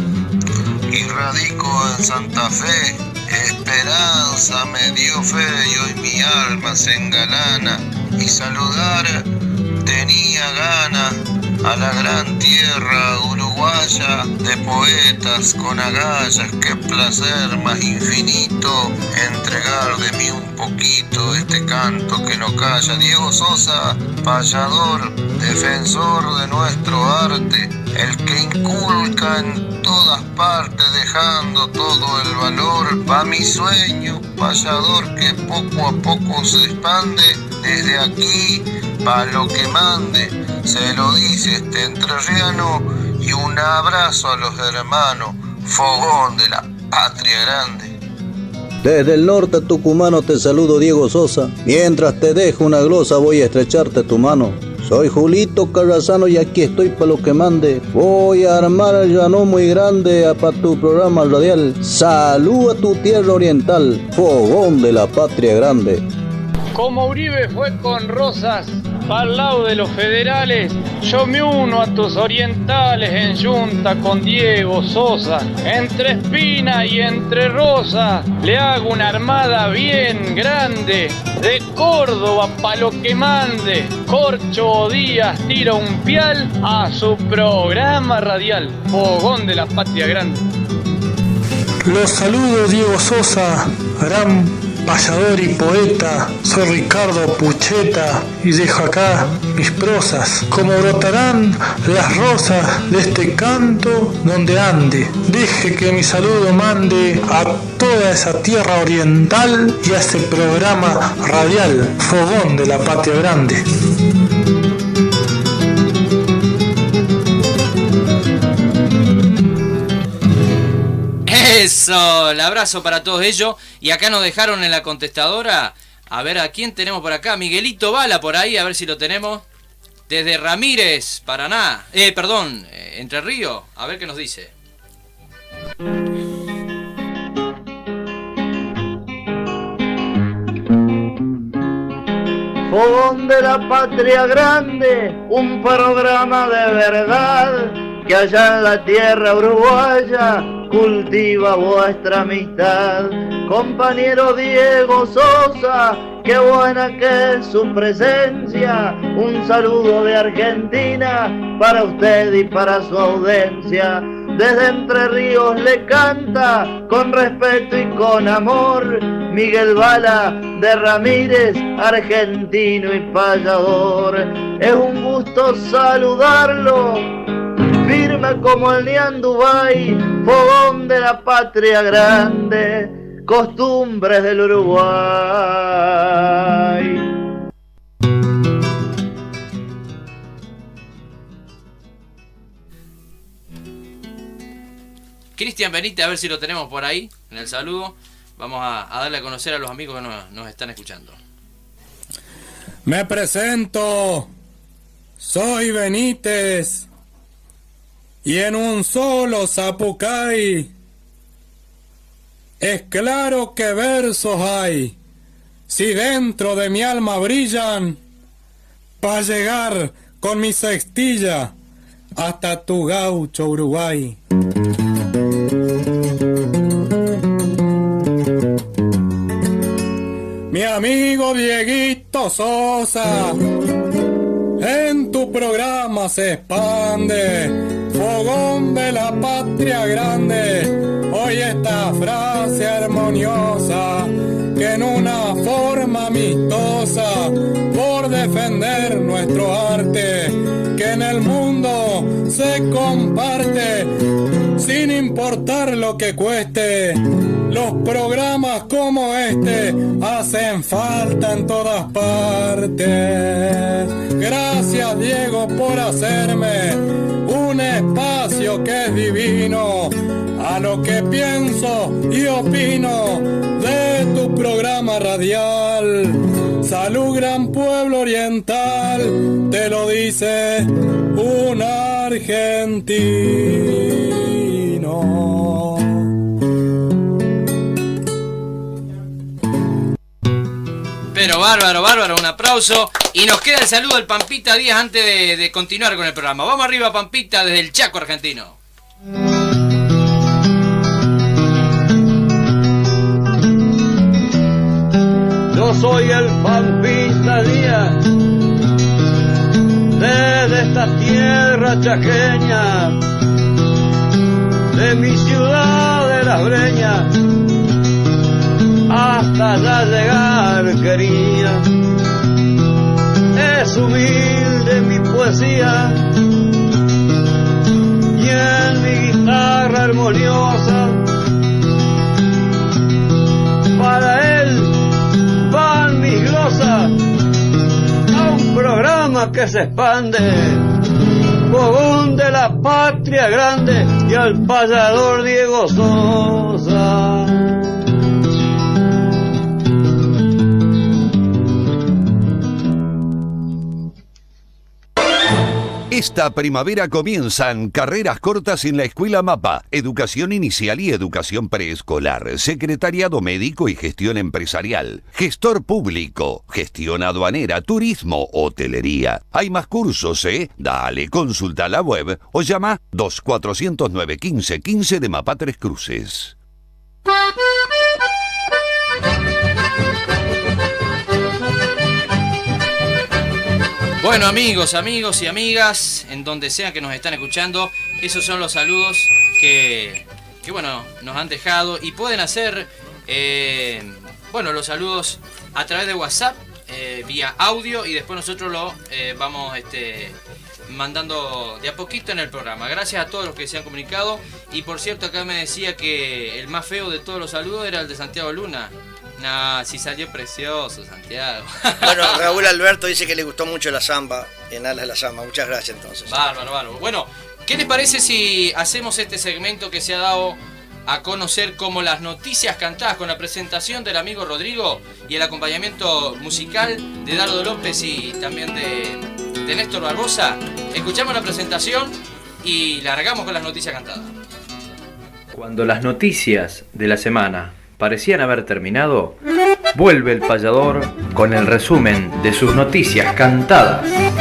y radico en Santa Fe. Esperanza me dio fe y hoy mi alma se engalana, y saludar tenía gana a la gran tierra uruguaya de poetas con agallas. Qué placer más infinito entregar de mí un poquito este canto que no calla. Diego Sosa, payador, defensor de nuestro arte, el que inculca en todas partes dejando todo el valor. Va mi sueño, payador, que poco a poco se expande desde aquí pa' lo que mande. Se lo dice este entrerriano y un abrazo a los hermanos, fogón de la Patria Grande.
Desde el norte tucumano te saludo Diego Sosa, mientras te dejo una glosa voy a estrecharte tu mano. Soy Julito Carrazano y aquí estoy pa' lo que mande. Voy a armar el llano muy grande pa' tu programa radial. Salud a tu tierra oriental, fogón de la Patria Grande.
Como Uribe fue con Rosas pa'l lado de los federales, yo me uno a tus orientales en yunta con Diego Sosa. Entre Espina y entre Rosa le hago una armada bien grande. De Córdoba pa' lo que mande, Corcho Díaz tira un pial a su programa radial, fogón de la Patria Grande.
Los saludo Diego Sosa, gran payador y poeta. Soy Ricardo Pucheta y dejo acá mis prosas. Como brotarán las rosas de este canto donde ande. Deje que mi saludo mande a todos toda esa tierra oriental y a este programa radial Fogón de la Patria Grande.
Eso, el abrazo para todos ellos. Y acá nos dejaron en la contestadora, a ver a quién tenemos por acá. Miguelito Bala por ahí, a ver si lo tenemos. Desde Ramírez, Paraná. Eh, perdón, eh, Entre Ríos. A ver qué nos dice.
Fogón de la Patria Grande, un programa de verdad que allá en la tierra uruguaya cultiva vuestra amistad. Compañero Diego Sosa, qué buena que es su presencia. Un saludo de Argentina para usted y para su audiencia. Desde Entre Ríos le canta con respeto y con amor Miguel Bala de Ramírez, argentino y payador. Es un gusto saludarlo, firme como el Niandubay, fogón de la Patria Grande, costumbres del Uruguay.
Cristian Benítez, a ver si lo tenemos por ahí, en el saludo. Vamos a, a darle a conocer a los amigos que nos, nos están escuchando.
Me presento, soy Benítez, y en un solo zapucay, es claro que versos hay, si dentro de mi alma brillan, pa' llegar con mi sextilla hasta tu gaucho Uruguay. Mi amigo Dieguito Sosa, en tu programa se expande, fogón de la Patria Grande. Oye esta frase armoniosa, que en una forma amistosa, por defender nuestro arte, que en el mundo se comparte, sin importar lo que cueste. Los programas como este hacen falta en todas partes. Gracias Diego por hacerme un espacio que es divino a lo que pienso y opino de tu programa radial. Salud gran pueblo oriental, te lo dice un argentino.
Pero bárbaro, bárbaro, un aplauso. Y nos queda el saludo del Pampita Díaz antes de, de continuar con el programa. Vamos arriba, Pampita, desde el Chaco argentino.
Yo soy el Pampita Díaz, desde esta tierra chaqueña, de mi ciudad de Las Breñas, hasta allá llegar quería. Es humilde mi poesía y en mi guitarra armoniosa, para él van mis glosas a un programa que se expande, fogón de la Patria Grande y al payador Diego Sosa.
Esta primavera comienzan carreras cortas en la Escuela MAPA, Educación Inicial y Educación Preescolar, Secretariado Médico y Gestión Empresarial, Gestor Público, Gestión Aduanera, Turismo, Hotelería. Hay más cursos, ¿eh? Dale, consulta la web o llama dos cuatro cero nueve uno cinco uno cinco de MAPA Tres Cruces.
Bueno amigos, amigos y amigas, en donde sea que nos están escuchando, esos son los saludos que, que bueno, nos han dejado y pueden hacer, eh, bueno, los saludos a través de WhatsApp, eh, vía audio y después nosotros lo eh, vamos este, mandando de a poquito en el programa. Gracias a todos los que se han comunicado. Y por cierto, acá me decía que el más feo de todos los saludos era el de Santiago Luna. Nah, sí salió precioso, Santiago.
Bueno, Raúl Alberto dice que le gustó mucho la samba, en Alas de la Samba. Muchas gracias entonces.
Bárbaro, bárbaro. Bueno, ¿qué les parece si hacemos este segmento que se ha dado a conocer como las noticias cantadas, con la presentación del amigo Rodrigo y el acompañamiento musical de Dardo López y también de, de Néstor Barbosa? Escuchamos la presentación y largamos con las noticias cantadas.
Cuando las noticias de la semana parecían haber terminado, vuelve el payador con el resumen de sus noticias cantadas.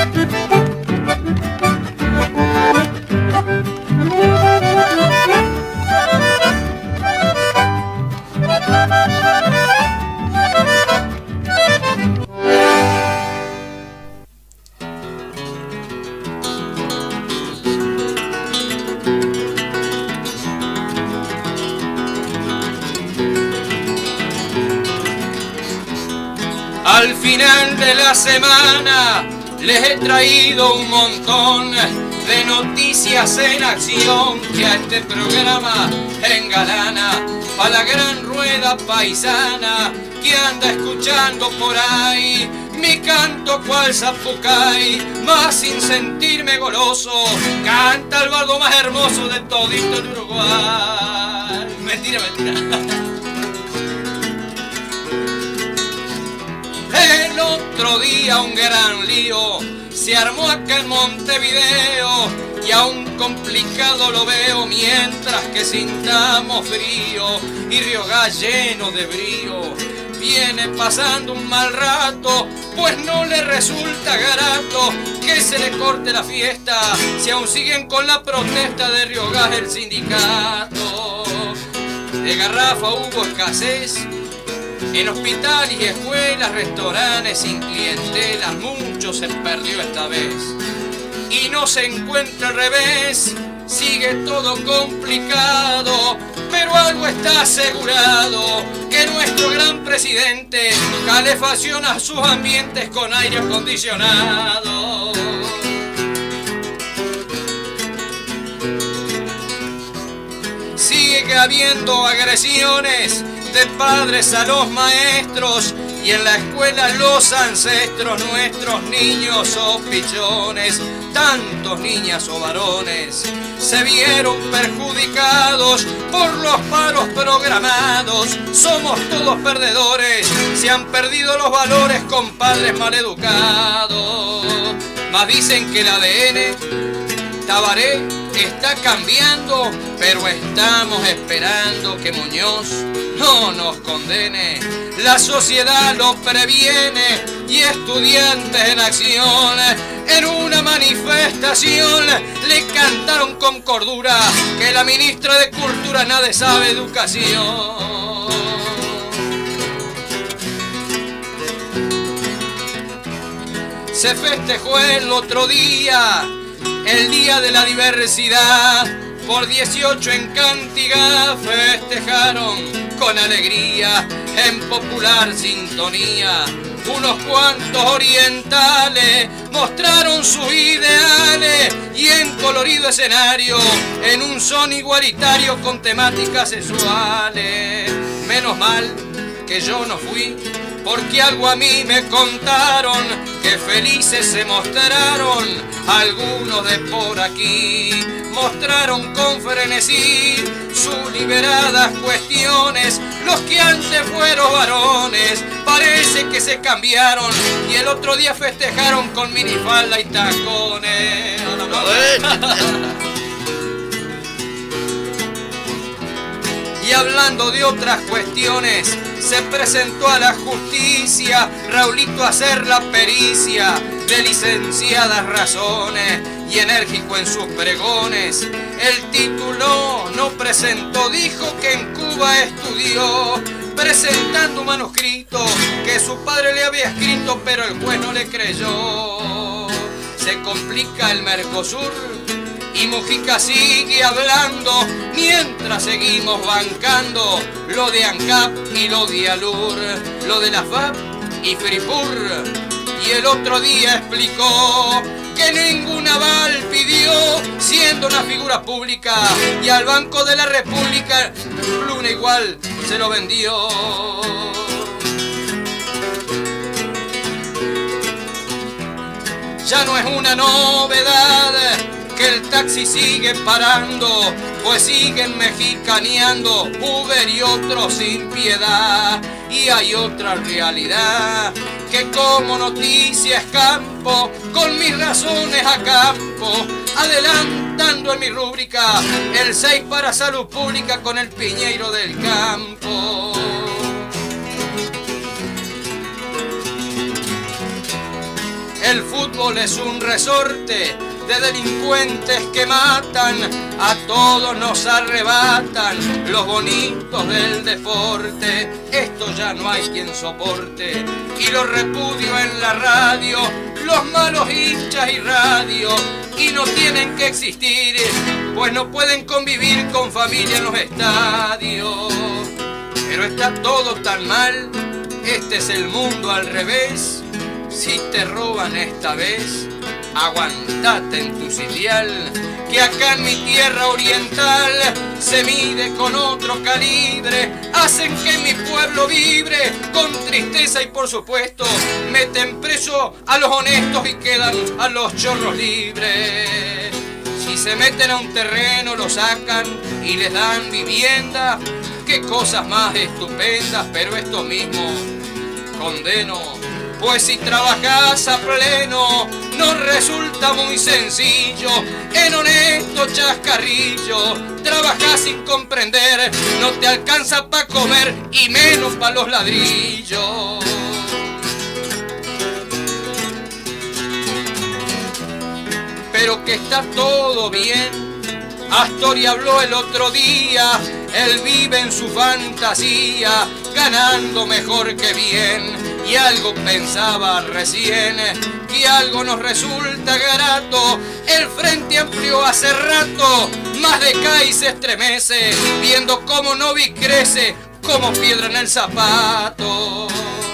Al final de la semana les he traído un montón de noticias en acción que a este programa engalana pa' la gran rueda paisana que anda escuchando por ahí mi canto cual zapucay, más sin sentirme goloso, canta el bardo más hermoso de todito el Uruguay. Mentira, mentira. El otro día un gran lío se armó acá en Montevideo y aún complicado lo veo mientras que sintamos frío y Riogás lleno de brío. Viene pasando un mal rato, pues no le resulta grato que se le corte la fiesta si aún siguen con la protesta de Riogás el sindicato. De garrafa hubo escasez en hospitales y escuelas, restaurantes sin clientela, mucho se perdió esta vez. Y no se encuentra al revés, sigue todo complicado, pero algo está asegurado, que nuestro gran presidente calefacciona sus ambientes con aire acondicionado. Sigue habiendo agresiones de padres a los maestros y en la escuela los ancestros, nuestros niños o pichones, tantos niñas o varones se vieron perjudicados por los paros programados. Somos todos perdedores, se han perdido los valores con padres maleducados. Más dicen que el A D N Tabaré está cambiando, pero estamos esperando que Muñoz no nos condene. La sociedad lo previene y estudiantes en acción en una manifestación le cantaron con cordura que la ministra de Cultura nada sabe educación. Se festejó el otro día el Día de la Diversidad, por dieciocho en Cantigá festejaron con alegría, en popular sintonía. Unos cuantos orientales mostraron sus ideales y en colorido escenario, en un son igualitario con temáticas sexuales. Menos mal que yo no fui, porque algo a mí me contaron, que felices se mostraron algunos de por aquí. Mostraron con frenesí sus liberadas cuestiones, los que antes fueron varones, parece que se cambiaron y el otro día festejaron con minifalda y tacones. Y hablando de otras cuestiones, se presentó a la justicia Raulito a hacer la pericia de licenciadas razones y enérgico en sus pregones. El título no presentó, dijo que en Cuba estudió, presentando un manuscrito que su padre le había escrito, pero el juez no le creyó. Se complica el Mercosur y Mujica sigue hablando, mientras seguimos bancando lo de ANCAP y lo de ALUR, lo de la F A P y FRIPUR. Y el otro día explicó que que ningún aval pidió, siendo una figura pública, y al Banco de la República Luna igual se lo vendió. Ya no es una novedad que el taxi sigue parando, pues siguen mexicaneando Uber y otros sin piedad. Y hay otra realidad que como noticia escampo, con mis razones a campo, adelantando en mi rúbrica el seis para salud pública con el Piñeiro del Campo. El fútbol es un resorte de delincuentes que matan, a todos nos arrebatan los bonitos del deporte. Esto ya no hay quien soporte y lo repudio en la radio, los malos hinchas y radio, y no tienen que existir, pues no pueden convivir con familia en los estadios. Pero está todo tan mal, este es el mundo al revés. Si te roban esta vez, aguantate en tu sitial, que acá en mi tierra oriental se mide con otro calibre. Hacen que mi pueblo vibre con tristeza y por supuesto meten preso a los honestos y quedan a los chorros libres. Si se meten a un terreno lo sacan y les dan vivienda, qué cosas más estupendas, pero esto mismo condeno. Pues si trabajas a pleno, no resulta muy sencillo, en honesto chascarrillo, trabajas sin comprender, no te alcanza pa' comer y menos pa' los ladrillos. Pero que está todo bien, Astori habló el otro día, él vive en su fantasía, ganando mejor que bien. Y algo pensaba recién, que algo nos resulta grato. El Frente Amplio hace rato más decae y se estremece, viendo cómo Novi crece como piedra en el zapato.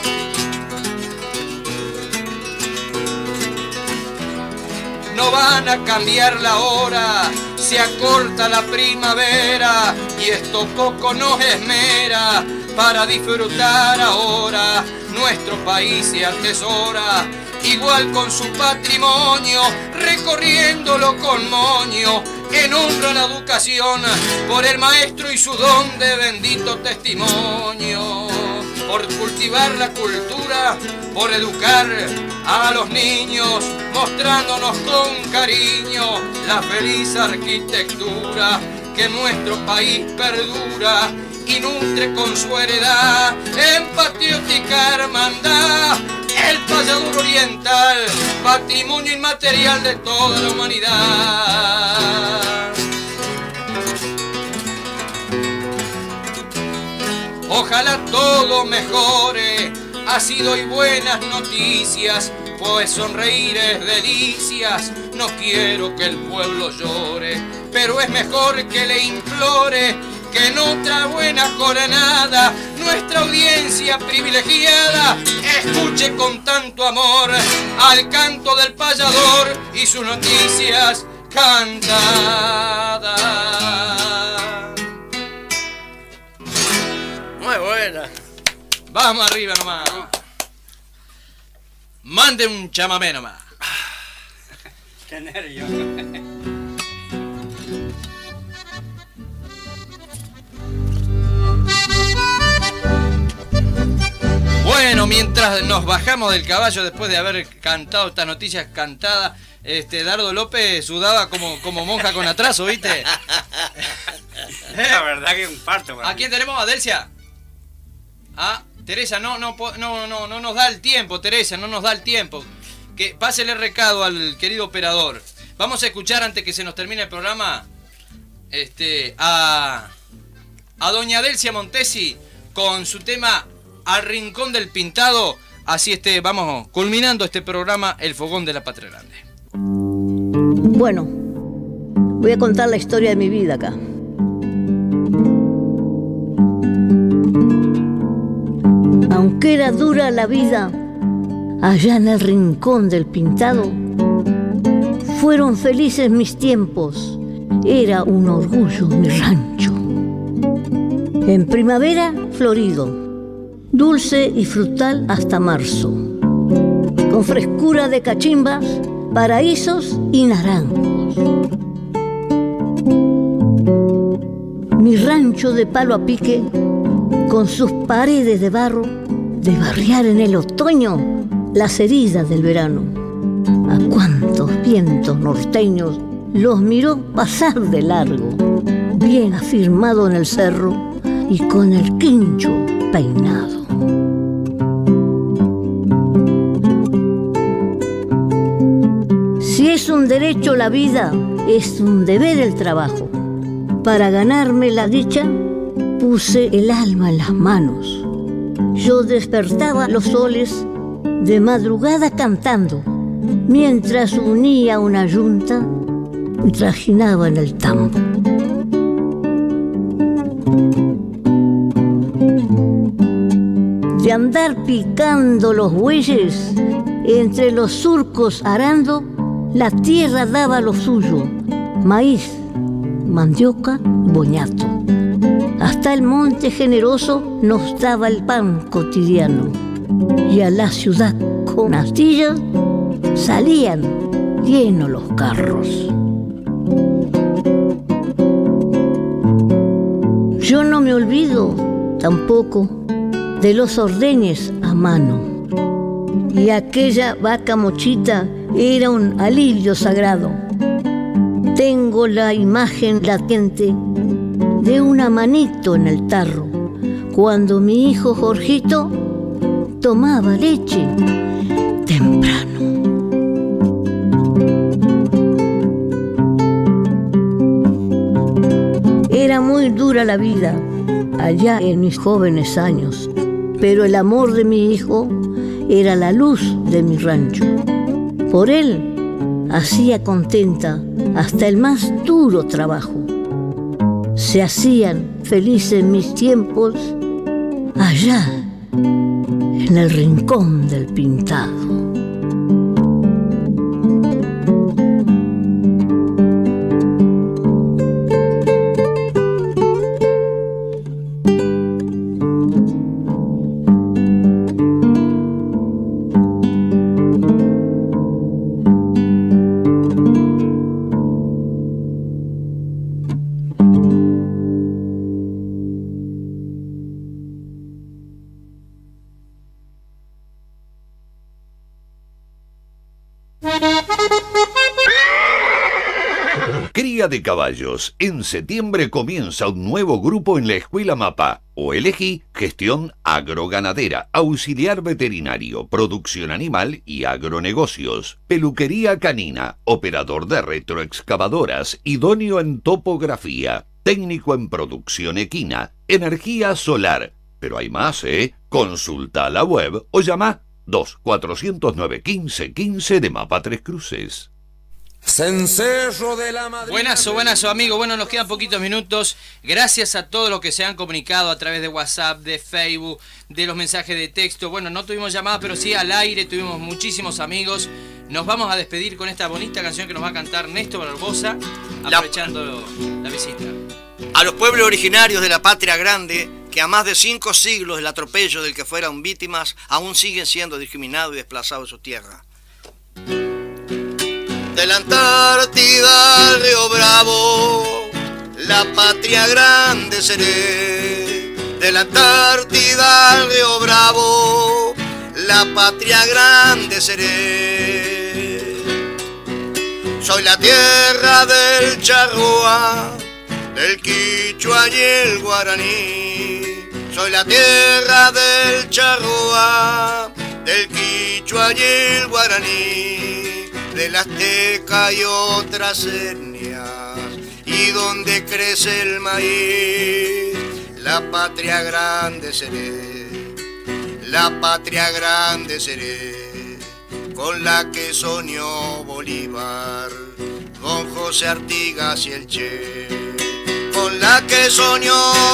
No van a cambiar la hora, se acorta la primavera y esto poco nos esmera para disfrutar ahora. Nuestro país se atesora, igual con su patrimonio, recorriéndolo con moño, en honra a la educación, por el maestro y su don de bendito testimonio. Por cultivar la cultura, por educar a los niños, mostrándonos con cariño la feliz arquitectura que nuestro país perdura y nutre con su heredad en patriótica hermandad. El payador oriental, patrimonio inmaterial de toda la humanidad. Ojalá todo mejore, ha sido y buenas noticias, pues sonreír es delicias. No quiero que el pueblo llore, pero es mejor que le implore que en otra buena jornada nuestra audiencia privilegiada escuche con tanto amor al canto del payador y sus noticias cantadas. Muy buena. Vamos arriba nomás. Mande un chamamé nomás.
Qué nervio.
Bueno, mientras nos bajamos del caballo después de haber cantado estas noticias cantadas, este Dardo López sudaba como, como monja con atraso, ¿viste?
La verdad que es un parto.
¿A quién tenemos? ¿A Delcia? Ah, Teresa, no, no, no, no, no nos da el tiempo, Teresa, no nos da el tiempo. Que pásele el recado al querido operador. Vamos a escuchar antes que se nos termine el programa este, a, a doña Delcia Montesi con su tema Al Rincón del Pintado. Así este, vamos culminando este programa El Fogón de la Patria Grande.
Bueno, voy a contar la historia de mi vida acá. Aunque era dura la vida allá en el Rincón del Pintado, Fueron felices mis tiempos, era un orgullo mi rancho. En primavera, florido, dulce y frutal hasta marzo, con frescura de cachimbas, paraísos y naranjos. Mi rancho de palo a pique, con sus paredes de barro, de barriar en el otoño las heridas del verano. A cuántos vientos norteños los miró pasar de largo, bien afirmado en el cerro y con el quincho peinado. Si es un derecho la vida, es un deber el trabajo. Para ganarme la dicha, puse el alma en las manos. Yo despertaba los soles de madrugada cantando, mientras unía una yunta y trajinaba en el tambo. De andar picando los bueyes, entre los surcos arando, la tierra daba lo suyo, maíz, mandioca y boñato. Hasta el monte generoso nos daba el pan cotidiano. Y a la ciudad con astillas salían llenos los carros. Yo no me olvido tampoco de los ordeñes a mano. Y aquella vaca mochita era un alivio sagrado. Tengo la imagen latente de una manito en el tarro, cuando mi hijo Jorgito tomaba leche temprano. Era muy dura la vida allá en mis jóvenes años, pero el amor de mi hijo era la luz de mi rancho. Por él hacía contenta hasta el más duro trabajo. Se hacían felices mis tiempos allá en el rincón del pintado.
Cría de caballos. En septiembre comienza un nuevo grupo en la Escuela Mapa. O elegí gestión agroganadera, auxiliar veterinario, producción animal y agronegocios, peluquería canina, operador de retroexcavadoras, idóneo en topografía, técnico en producción equina, energía solar. Pero hay más, ¿eh? Consulta la web o llama dos cuatro cero nueve uno cinco uno cinco de Mapa Tres Cruces.
Cencerro de la Madrid. Buenazo, buenazo, amigo. Bueno, nos quedan poquitos minutos. Gracias a todos los que se han comunicado a través de WhatsApp, de Facebook, de los mensajes de texto. Bueno, no tuvimos llamadas, pero sí al aire. Tuvimos muchísimos amigos. Nos vamos a despedir con esta bonita canción que nos va a cantar Néstor Barbosa, aprovechando la, la visita.
A los pueblos originarios de la Patria Grande, que a más de cinco siglos del atropello del que fueron víctimas, aún siguen siendo discriminados y desplazados de su tierra. De la Antártida al Río Bravo, la patria grande seré. De la Antártida al Río Bravo, la patria grande seré. Soy la tierra del charrúa, del quichua y el guaraní. Soy la tierra del charrúa, del quichua y el guaraní, del azteca y otras etnias, y donde crece el maíz, la patria grande seré, la patria grande seré, con la que soñó Bolívar, don José Artigas y el Che, con la que soñó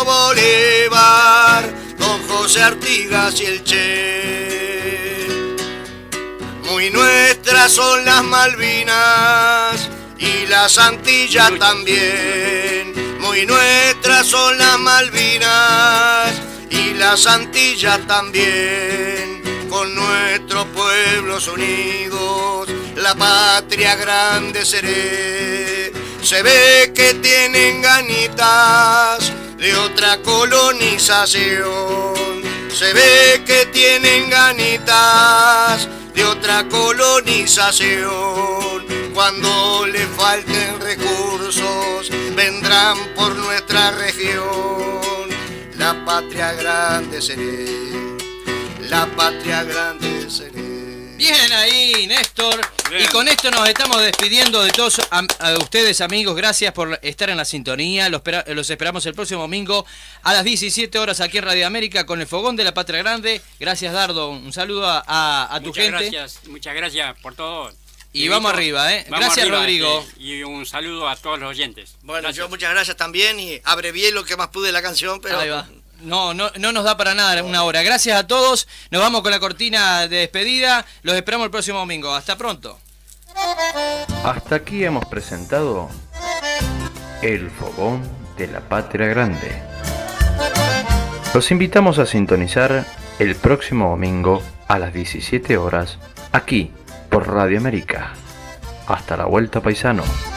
Bolívar, don José Artigas y el Che. Muy nuestras son las Malvinas y las Antillas también. Muy nuestras son las Malvinas y las Antillas también. Con nuestros pueblos unidos la patria grande seré. Se ve que tienen ganitas de otra colonización. Se ve que tienen ganitas de otra colonización. Cuando le falten recursos, vendrán por nuestra región. La patria grande seré, la patria grande seré.
Bien ahí, Néstor. Bien. Y con esto nos estamos despidiendo de todos a, a ustedes, amigos. Gracias por estar en la sintonía. Los, los esperamos el próximo domingo a las diecisiete horas aquí en Radio América con el Fogón de la Patria Grande. Gracias, Dardo. Un saludo a, a, a tu
muchas
gente.
Gracias, muchas gracias por todo.
Y, y vamos arriba, ¿eh? Vamos gracias, arriba, Rodrigo.
Eh, y un saludo a todos los oyentes.
Bueno,
gracias.
Yo muchas gracias también y abrevié lo que más pude de la canción, pero...
Ahí va. No, no, no nos da para nada una hora. Gracias a todos. Nos vamos con la cortina de despedida. Los esperamos el próximo domingo. Hasta pronto.
Hasta aquí hemos presentado El Fogón de la Patria Grande. Los invitamos a sintonizar el próximo domingo a las diecisiete horas aquí por Radio América. Hasta la vuelta, paisano.